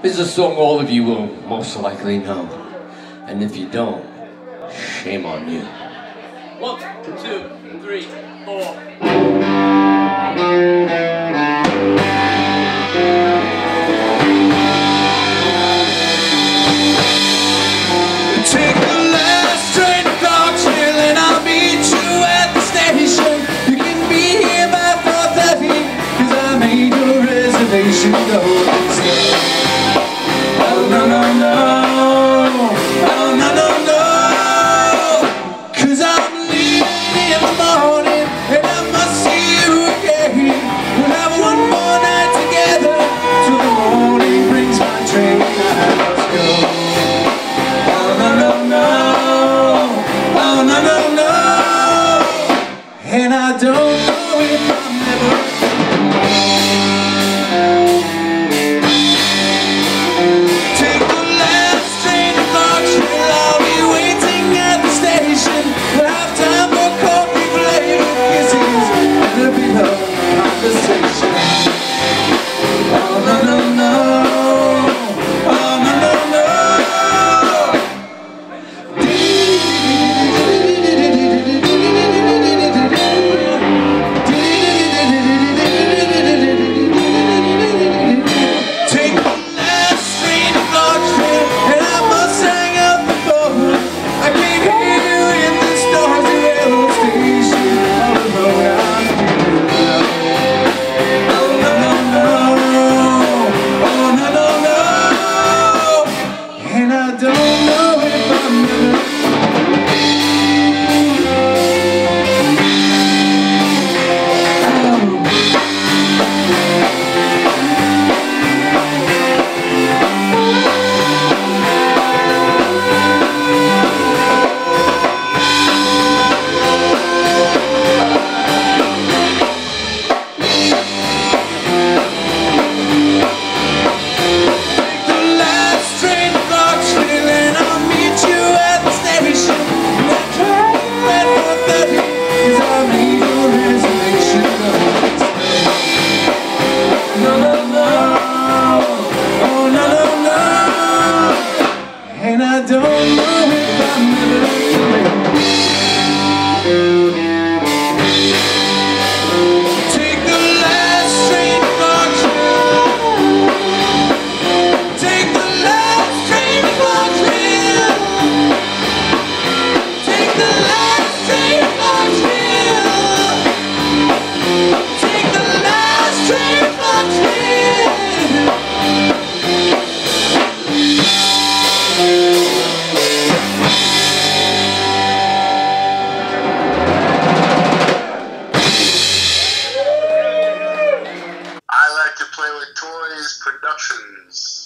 This is a song all of you will most likely know. And if you don't, shame on you. 1, 2, 3, 4. Take the last train to Clarksville and I'll meet you at the station. You can be here by 4:30 cause I made your reservation. Oh no no no, oh no no no, cause I'm leaving in the morning and I must see you again. We'll have one more night together till the morning brings my train. Let's go. And I don't know if I'm ever take the last train to Clarksville. I'll be waiting at the station. We'll have time for coffee, flavor kisses, and a bit of conversation. Oh no no no, oh no no no. And I don't know if I'm ever take the last train to Clarksville. Take the last train to Clarksville. Take the last train to Clarksville. Take the last train to Clarksville. Play with Toys Productions.